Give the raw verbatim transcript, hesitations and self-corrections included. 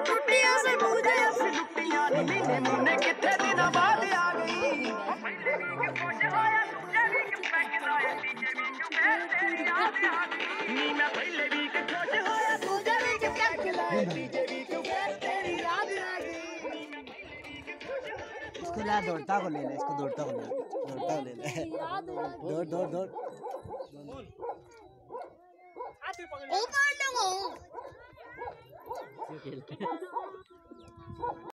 टुटिया से मुझे ऐसी लुटियां नीने मुन्ने किथे दिना बाद आ गई नी मैं पहले भी के खोज होया तुझे भी के पैक लाए तुझे भी क्यों तेरी याद आ गई इसको ला दौड़ता को ले ले इसको दौड़ता को ले दौड़ता को ले ले दौड़ दौड़ दौड़ ओ मार दूंगा